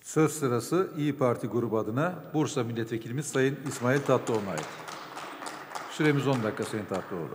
Söz sırası İYİ Parti grubu adına Bursa Milletvekilimiz Sayın İsmail Tatlıoğlu'na ait. Süremiz 10 dakika Sayın Tatlıoğlu.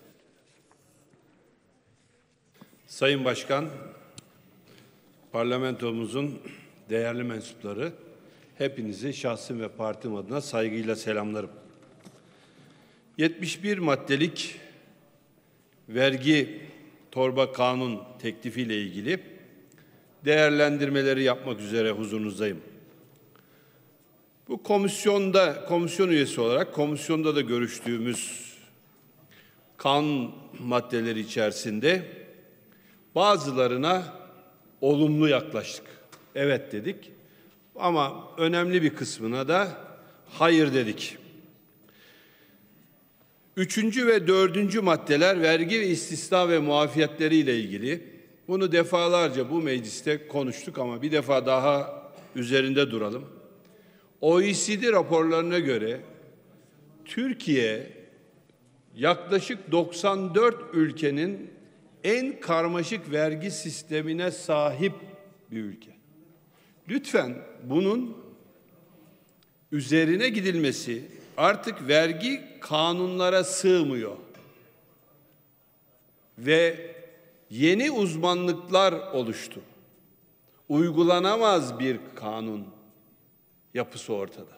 Sayın Başkan, parlamentomuzun değerli mensupları, hepinizi şahsım ve partim adına saygıyla selamlarım. 71 maddelik vergi torba kanun teklifiyle ilgili değerlendirmeleri yapmak üzere huzurunuzdayım. Bu komisyon üyesi olarak komisyonda da görüştüğümüz kanun maddeleri içerisinde bazılarına olumlu yaklaştık. Evet dedik ama önemli bir kısmına da hayır dedik. 3. ve 4. maddeler vergi ve istisna ve muafiyetleri ile ilgili. Bunu defalarca bu mecliste konuştuk ama bir defa daha üzerinde duralım. OECD raporlarına göre Türkiye yaklaşık 94 ülkenin en karmaşık vergi sistemine sahip bir ülke. Lütfen bunun üzerine gidilmesi, artık vergi kanunlara sığmıyor ve yeni uzmanlıklar oluştu. Uygulanamaz bir kanun yapısı ortada.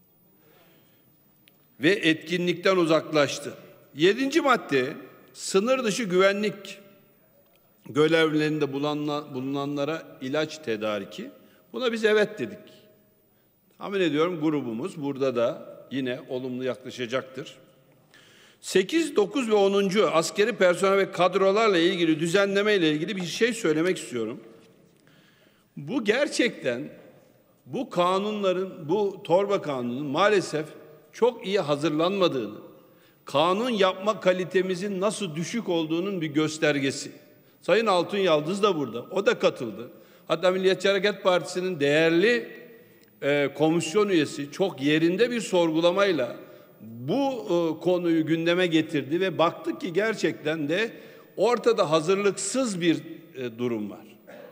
Ve etkinlikten uzaklaştı. 7. madde, sınır dışı güvenlik görevlerinde bulunanlara ilaç tedariki. Buna biz evet dedik. Tahmin ediyorum grubumuz burada da yine olumlu yaklaşacaktır. 8, 9 ve 10. askeri personel ve kadrolarla ilgili düzenleme ile ilgili bir şey söylemek istiyorum. Bu gerçekten bu kanunların, bu torba kanunun maalesef çok iyi hazırlanmadığını, kanun yapma kalitemizin nasıl düşük olduğunun bir göstergesi. Sayın Altun Yaldız da burada, o da katıldı. Hatta Milliyetçi Hareket Partisi'nin değerli komisyon üyesi çok yerinde bir sorgulamayla bu konuyu gündeme getirdi ve baktık ki gerçekten de ortada hazırlıksız bir durum var.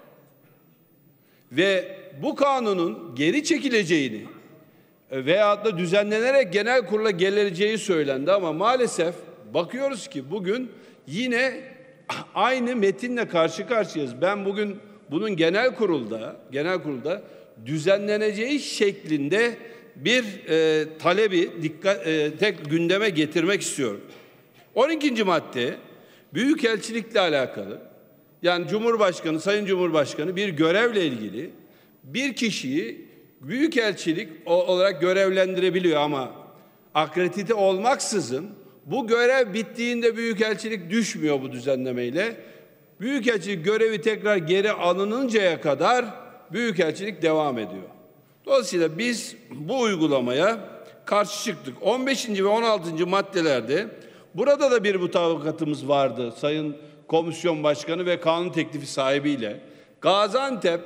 Ve bu kanunun geri çekileceğini veyahut da düzenlenerek genel kurula geleceği söylendi ama maalesef bakıyoruz ki bugün yine aynı metinle karşı karşıyayız. Ben bugün bunun genel kurulda düzenleneceği şeklinde bir talebi tek gündeme getirmek istiyorum. 12. madde büyükelçilikle alakalı. Yani Cumhurbaşkanı, Sayın Cumhurbaşkanı bir görevle ilgili bir kişiyi büyükelçilik olarak görevlendirebiliyor ama akredite olmaksızın bu görev bittiğinde büyükelçilik düşmüyor bu düzenlemeyle. Büyükelçilik görevi tekrar geri alınıncaya kadar büyükelçilik devam ediyor. Dolayısıyla biz bu uygulamaya karşı çıktık. 15. ve 16. maddelerde burada da bir mutabakatımız vardı Sayın Komisyon Başkanı ve kanun teklifi sahibiyle. Gaziantep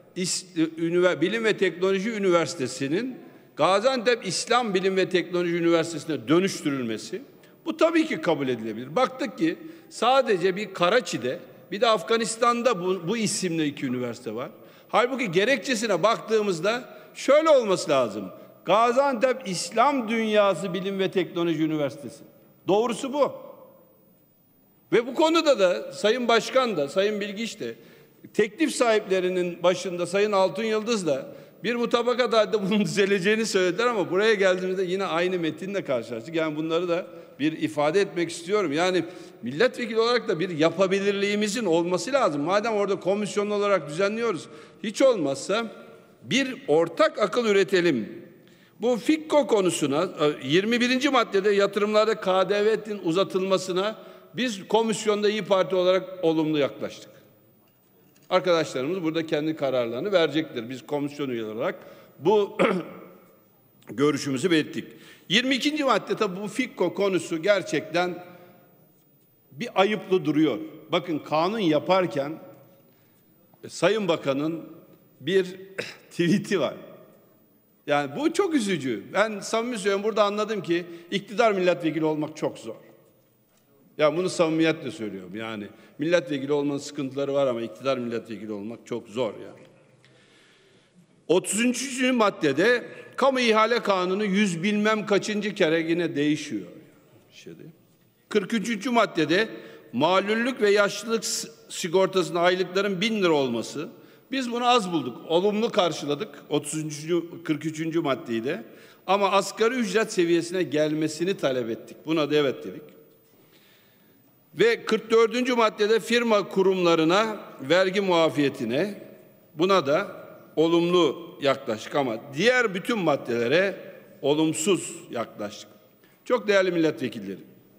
Bilim ve Teknoloji Üniversitesi'nin Gaziantep İslam Bilim ve Teknoloji Üniversitesi'ne dönüştürülmesi, bu tabii ki kabul edilebilir. Baktık ki sadece bir Karaçi'de, bir de Afganistan'da bu isimli 2 üniversite var. Halbuki gerekçesine baktığımızda şöyle olması lazım. Gaziantep İslam Dünyası Bilim ve Teknoloji Üniversitesi. Doğrusu bu. Ve bu konuda da Sayın Başkan da, Sayın Bilgiç de, teklif sahiplerinin başında Sayın Altun Yıldız da bir mutabakat halinde bunun düzeleceğini söylediler ama buraya geldiğimizde yine aynı metinle karşılaştık. Yani bunları da bir ifade etmek istiyorum. Yani milletvekili olarak da bir yapabilirliğimizin olması lazım. Madem orada komisyon olarak düzenliyoruz, hiç olmazsa bir ortak akıl üretelim. Bu FİKKO konusuna 21. maddede yatırımlarda KDV'nin uzatılmasına biz komisyonda İYİ Parti olarak olumlu yaklaştık. Arkadaşlarımız burada kendi kararlarını verecektir. Biz komisyon üyeleri olarak bu görüşümüzü belirttik. 22. madde tabi bu FİKKO konusu gerçekten bir ayıplı duruyor. Bakın kanun yaparken Sayın Bakan'ın bir tweet'i var. Yani bu çok üzücü. Ben samimi söylüyorum, burada anladım ki iktidar milletvekili olmak çok zor. Ya bunu samimiyetle söylüyorum. Yani milletvekili olmanın sıkıntıları var ama iktidar milletvekili olmak çok zor yani. 33. maddede kamu ihale kanunu 100 bilmem kaçıncı kere yine değişiyor. 43. maddede malullük ve yaşlılık sigortasının aylıkların 1000 lira olması. Biz bunu az bulduk. Olumlu karşıladık 43. maddeyi de. Ama asgari ücret seviyesine gelmesini talep ettik. Buna da evet dedik. Ve 44. maddede firma kurumlarına vergi muafiyetine, buna da olumlu yaklaştık ama diğer bütün maddelere olumsuz yaklaştık. Çok değerli milletvekilleri,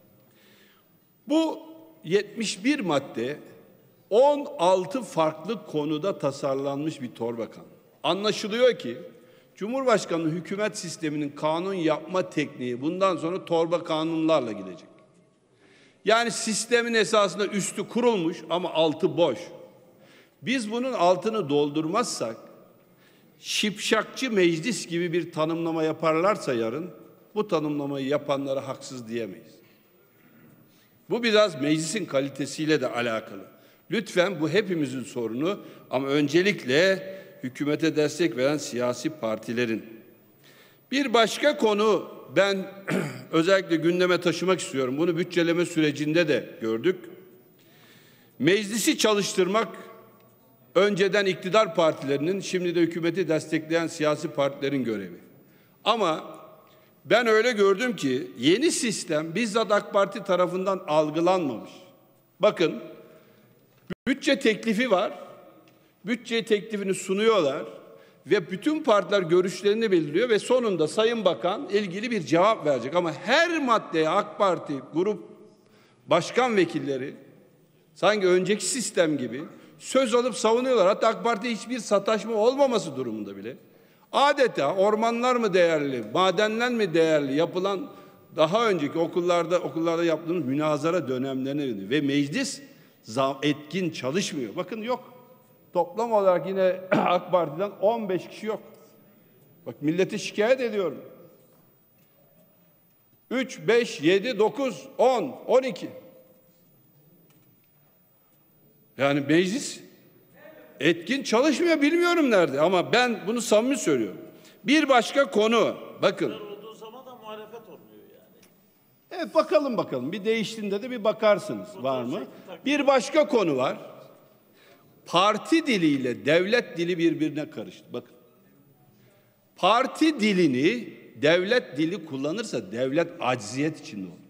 bu 71 madde 16 farklı konuda tasarlanmış bir torba kanun. Anlaşılıyor ki Cumhurbaşkanlığı hükümet sisteminin kanun yapma tekniği bundan sonra torba kanunlarla gidecek. Yani sistemin esasında üstü kurulmuş ama altı boş. Biz bunun altını doldurmazsak, şipşakçı meclis gibi bir tanımlama yaparlarsa yarın, bu tanımlamayı yapanlara haksız diyemeyiz. Bu biraz meclisin kalitesiyle de alakalı. Lütfen bu hepimizin sorunu ama öncelikle hükümete destek veren siyasi partilerin. Bir başka konu ben özellikle gündeme taşımak istiyorum. Bunu bütçeleme sürecinde de gördük. Meclisi çalıştırmak önceden iktidar partilerinin, şimdi de hükümeti destekleyen siyasi partilerin görevi. Ama ben öyle gördüm ki yeni sistem bizzat AK Parti tarafından algılanmamış. Bakın, bütçe teklifi var. Bütçe teklifini sunuyorlar ve bütün partiler görüşlerini bildiriyor ve sonunda Sayın Bakan ilgili bir cevap verecek. Ama her maddeye AK Parti grup başkan vekilleri sanki önceki sistem gibi söz alıp savunuyorlar. Hatta AK Parti hiçbir sataşma olmaması durumunda bile adeta ormanlar mı değerli, madenler mi değerli yapılan daha önceki okullarda yaptığımız münazara dönemlerine ve meclis etkin çalışmıyor. Bakın yok. Toplam olarak yine AK Parti'den 15 kişi yok. Bak milleti şikayet ediyorum. 3, 5, 7, 9, 10, 12. Yani meclis etkin çalışmıyor, bilmiyorum nerede ama ben bunu samimi söylüyorum. Bir başka konu, bakın. Olduğu zaman da muhalefet olmuyor yani. Evet, bakalım. Bir değiştiğinde de bir bakarsınız var mı? Bir başka konu var. Parti diliyle devlet dili birbirine karıştı. Bakın. Parti dilini devlet dili kullanırsa devlet acziyet içinde olur.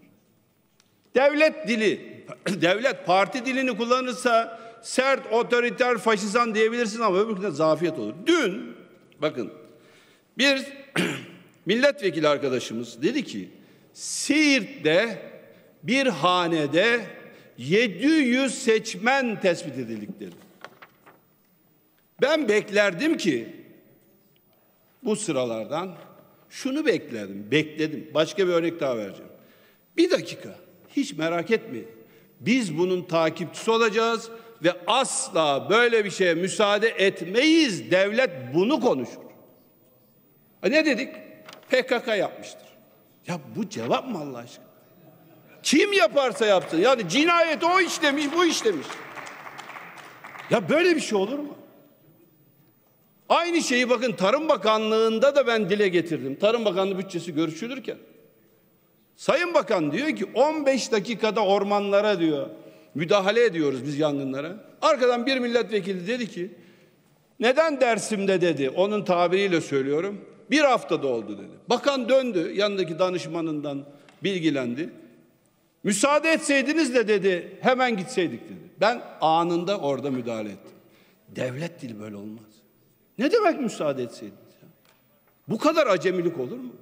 Devlet parti dilini kullanırsa sert, otoriter, faşizan diyebilirsin ama öbürkünde zafiyet olur. Dün bakın bir milletvekili arkadaşımız dedi ki Siirt'te bir hanede 700 seçmen tespit edildik dedi. Ben beklerdim ki bu sıralardan şunu bekledim. Başka bir örnek daha vereceğim. Bir dakika, hiç merak etmeyin. Biz bunun takipçisi olacağız ve asla böyle bir şeye müsaade etmeyiz. Devlet bunu konuşur. Ne dedik? PKK yapmıştır. Ya bu cevap mı Allah aşkına? Kim yaparsa yapsın. Yani cinayet o işlemiş, bu işlemiş. Ya böyle bir şey olur mu? Aynı şeyi bakın Tarım Bakanlığı'nda da ben dile getirdim. Tarım Bakanlığı bütçesi görüşülürken. Sayın Bakan diyor ki 15 dakikada ormanlara diyor müdahale ediyoruz biz yangınlara. Arkadan bir milletvekili dedi ki neden Dersim'de dedi, onun tabiriyle söylüyorum, bir haftada oldu dedi. Bakan döndü, yanındaki danışmanından bilgilendi. Müsaade etseydiniz de dedi hemen gitseydik dedi. Ben anında orada müdahale ettim. Devlet dili böyle olmaz. Ne demek müsaade etseydiniz? Bu kadar acemilik olur mu?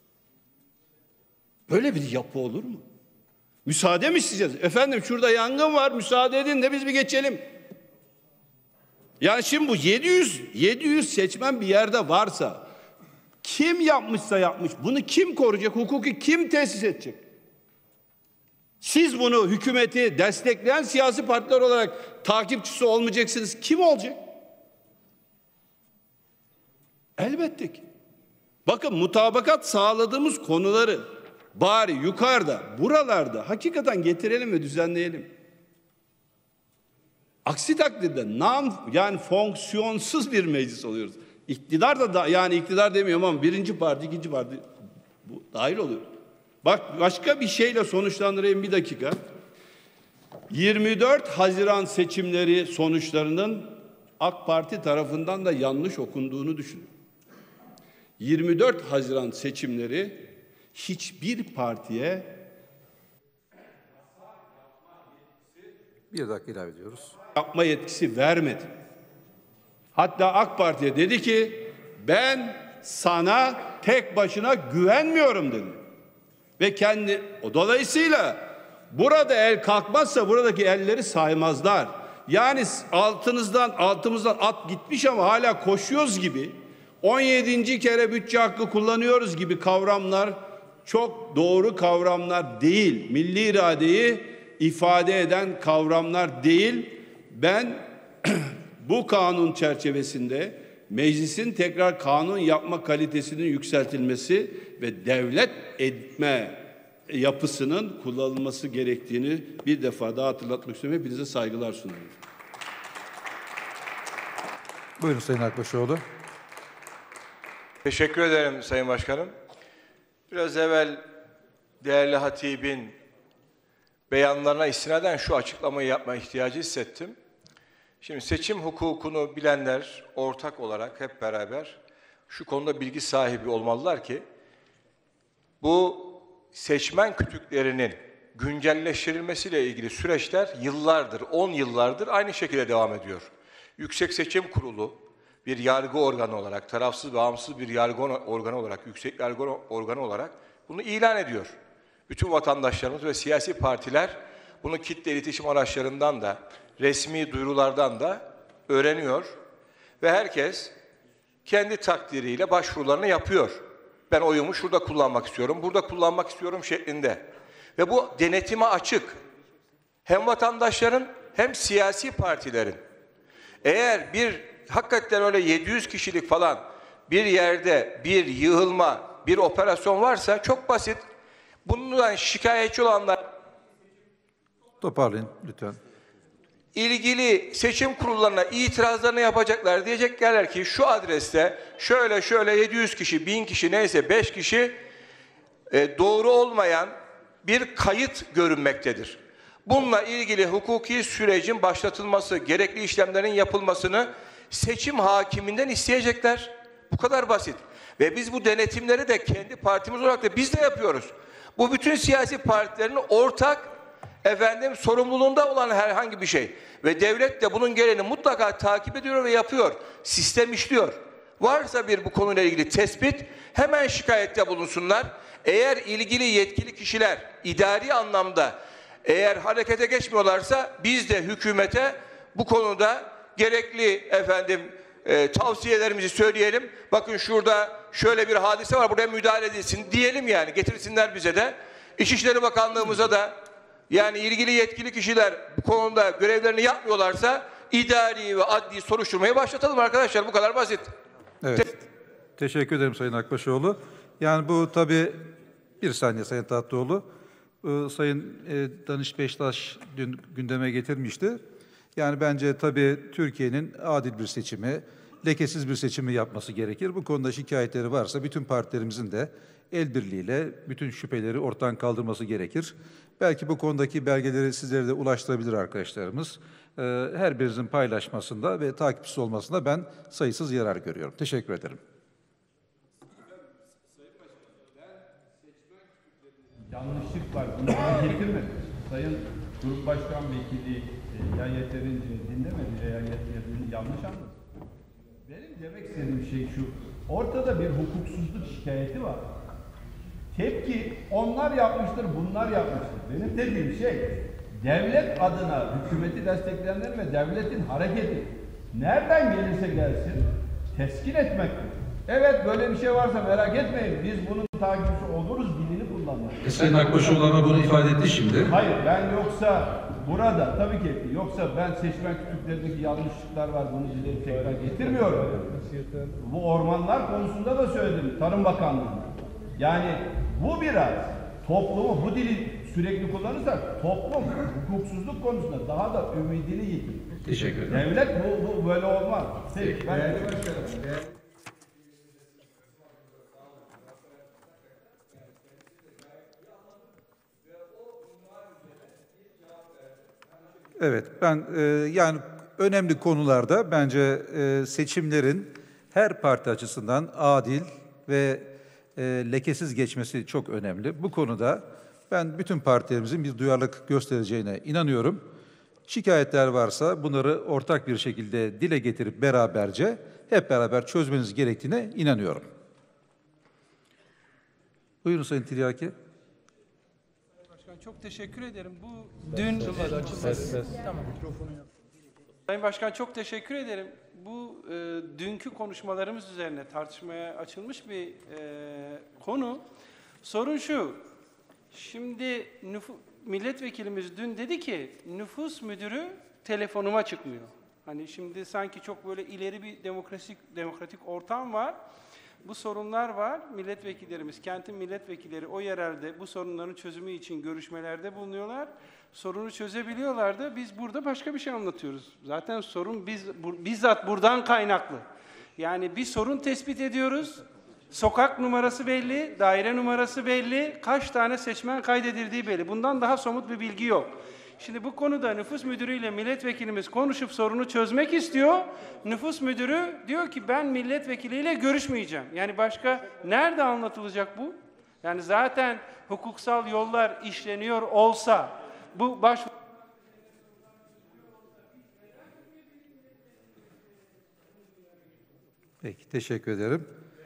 Böyle bir yapı olur mu? Müsaade mi isteyeceğiz? Efendim şurada yangın var, müsaade edin de biz bir geçelim. Yani şimdi bu 700 seçmen bir yerde varsa kim yapmışsa yapmış, bunu kim koruyacak, hukuki kim tesis edecek? Siz bunu hükümeti destekleyen siyasi partiler olarak takipçisi olmayacaksınız. Kim olacak? Elbette ki. Bakın mutabakat sağladığımız konuları bari yukarıda, buralarda hakikaten getirelim ve düzenleyelim. Aksi takdirde yani fonksiyonsuz bir meclis oluyoruz. İktidar da yani iktidar demiyorum ama birinci parti, ikinci parti bu dahil oluyor. Bak başka bir şeyle sonuçlandırayım bir dakika. 24 Haziran seçimleri sonuçlarının AK Parti tarafından da yanlış okunduğunu düşünüyorum. 24 Haziran seçimleri hiçbir partiye Bir dakika ilave ediyoruz. yapma yetkisi vermedi. Hatta AK Parti'ye dedi ki ben sana tek başına güvenmiyorum dedi. Ve dolayısıyla burada el kalkmazsa buradaki elleri saymazlar. Yani altımızdan at gitmiş ama hala koşuyoruz gibi 17. kere bütçe hakkı kullanıyoruz gibi kavramlar çok doğru kavramlar değil. Milli iradeyi ifade eden kavramlar değil. Ben bu kanun çerçevesinde meclisin tekrar kanun yapma kalitesinin yükseltilmesi ve devlet etme yapısının kullanılması gerektiğini bir defa daha hatırlatmak istiyorum. Hepinize saygılar sunuyorum. Buyurun Sayın Akbaşoğlu. Teşekkür ederim Sayın Başkanım. Biraz evvel değerli hatibin beyanlarına istinaden şu açıklamayı yapma ihtiyacı hissettim. Şimdi seçim hukukunu bilenler ortak olarak hep beraber şu konuda bilgi sahibi olmalılar ki bu seçmen kütüklerinin güncelleştirilmesiyle ilgili süreçler yıllardır, 10 yıllardır aynı şekilde devam ediyor. Yüksek Seçim Kurulu bir yargı organı olarak, tarafsız, bağımsız bir yargı organı olarak, yüksek yargı organı olarak bunu ilan ediyor. Bütün vatandaşlarımız ve siyasi partiler bunu kitle iletişim araçlarından da, resmi duyurulardan da öğreniyor ve herkes kendi takdiriyle başvurularını yapıyor. Ben oyumu şurada kullanmak istiyorum, burada kullanmak istiyorum şeklinde. Ve bu denetime açık. Hem vatandaşların hem siyasi partilerin. Eğer hakikaten öyle 700 kişilik falan bir yerde bir yığılma, bir operasyon varsa çok basit. Bundan şikayetçi olanlar Toparlayın lütfen. ilgili seçim kurullarına itirazlarını yapacaklar. Diyecekler ki şu adreste şöyle 700 kişi, 1000 kişi neyse 5 kişi doğru olmayan bir kayıt görünmektedir. Bununla ilgili hukuki sürecin başlatılması, gerekli işlemlerin yapılmasını seçim hakiminden isteyecekler. Bu kadar basit. Ve biz bu denetimleri de kendi partimiz olarak da biz de yapıyoruz. Bu bütün siyasi partilerin ortak sorumluluğunda olan herhangi bir şey. Ve devlet de bunun gereğini mutlaka takip ediyor ve yapıyor. Sistem işliyor. Varsa bu konuyla ilgili tespit hemen şikayette bulunsunlar. Eğer ilgili yetkili kişiler idari anlamda eğer harekete geçmiyorlarsa biz de hükümete bu konuda gerekli tavsiyelerimizi söyleyelim. Bakın şurada şöyle bir hadise var, buraya müdahale edilsin diyelim yani. Getirsinler bize de. İçişleri Bakanlığımıza da yani ilgili yetkili kişiler bu konuda görevlerini yapmıyorlarsa idari ve adli soruşturmayı başlatalım arkadaşlar. Bu kadar basit. Evet. Teşekkür ederim Sayın Akbaşoğlu. Yani bu tabii bir saniye Sayın Tatlıoğlu. Sayın Danış Beştaş dün gündeme getirmişti. Yani bence tabii Türkiye'nin adil bir seçimi, lekesiz bir seçimi yapması gerekir. Bu konuda şikayetleri varsa bütün partilerimizin de el birliğiyle bütün şüpheleri ortadan kaldırması gerekir. Belki bu konudaki belgeleri sizlere de ulaştırabilir arkadaşlarımız. Her birinizin paylaşmasında ve takipçisi olmasında ben sayısız yarar görüyorum. Teşekkür ederim. Yanlışlık var. Bunu getirmedi. Sayın Grup Başkan Vekili ya yeterince dinlemedi veya yeterince yanlış anladı. Benim demek istediğim şey şu. Ortada bir hukuksuzluk şikayeti var. Tepki onlar yapmıştır, bunlar yapmıştır. Benim dediğim şey devlet adına hükümeti destekleyenler ve devletin hareketi nereden gelirse gelsin teskin etmektir. Evet böyle bir şey varsa merak etmeyin. Biz bunun takipçisi oluruz, dilini kullanmak. Sayın Akbaşoğlu ama bunu ifade etti şimdi. Hayır ben yoksa burada tabii ki etti. Yoksa ben seçmen kütüklerindeki yanlışlıklar var. Bunu dile tekrar getirmiyorum. Bu ormanlar konusunda da söyledim. Tarım Bakanlığı'na. Yani bu biraz toplumu bu dili sürekli kullanırsak toplum hukuksuzluk konusunda daha da ümidini yitirir. Teşekkür ederim. Devlet bu böyle olmaz. Peki, Evet, ben yani önemli konularda bence seçimlerin her parti açısından adil ve lekesiz geçmesi çok önemli. Bu konuda ben bütün partilerimizin bir duyarlılık göstereceğine inanıyorum. Şikayetler varsa bunları ortak bir şekilde dile getirip beraberce hep beraber çözmeniz gerektiğine inanıyorum. Buyurun Sayın Tiryaki. Başkan çok teşekkür ederim. Bu dün Tamam. Sayın Başkan çok teşekkür ederim. Bu dünkü konuşmalarımız üzerine tartışmaya açılmış bir konu. Sorun şu. Şimdi milletvekilimiz dün dedi ki nüfus müdürü telefonuma çıkmıyor. Hani şimdi sanki çok böyle ileri bir demokratik ortam var. Bu sorunlar var. Milletvekillerimiz, kentin milletvekilleri o yerelde bu sorunların çözümü için görüşmelerde bulunuyorlar. Sorunu çözebiliyorlardı. Biz burada başka bir şey anlatıyoruz. Zaten sorun bizzat buradan kaynaklı. Yani bir sorun tespit ediyoruz. Sokak numarası belli, daire numarası belli, kaç tane seçmen kaydedildiği belli. Bundan daha somut bir bilgi yok. Şimdi bu konuda nüfus müdürüyle milletvekilimiz konuşup sorunu çözmek istiyor. Nüfus müdürü diyor ki ben milletvekiliyle görüşmeyeceğim. Yani başka nerede anlatılacak bu? Yani zaten hukuksal yollar işleniyor olsa bu Peki, teşekkür ederim.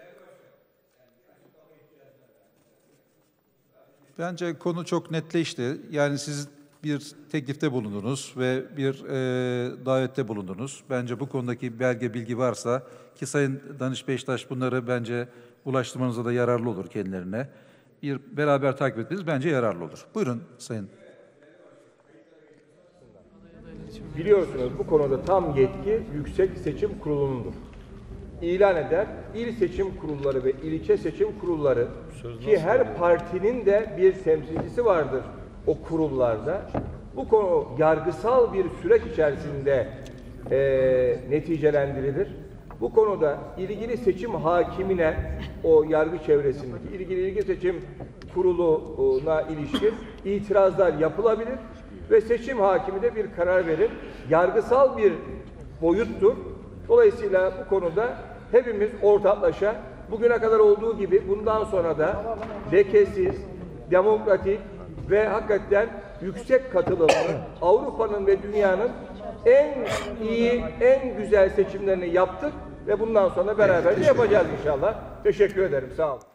Bence konu çok netleşti. Yani siz bir teklifte bulundunuz ve bir davette bulundunuz. Bence bu konudaki belge bilgi varsa ki Sayın Danış Beştaş bunları bence ulaştırmanıza da yararlı olur kendilerine. Bir beraber takip etmeniz bence yararlı olur. Buyurun Sayın. Biliyorsunuz bu konuda tam yetki Yüksek Seçim Kurulu'nundur. İlan eder, il seçim kurulları ve ilçe seçim kurulları ki her partinin de bir temsilcisi vardır o kurullarda. Bu konu yargısal bir süreç içerisinde neticelendirilir. Bu konuda ilgili seçim hakimine o yargı çevresindeki ilgili seçim kuruluna ilişkin itirazlar yapılabilir ve seçim hakimi de bir karar verir. Yargısal bir boyuttur. Dolayısıyla bu konuda hepimiz ortaklaşa bugüne kadar olduğu gibi bundan sonra da lekesiz, demokratik ve hakikaten yüksek katılımlı Avrupa'nın ve dünyanın en iyi, en güzel seçimlerini yaptık ve bundan sonra beraber de yapacağız inşallah. Teşekkür ederim. Sağ olun.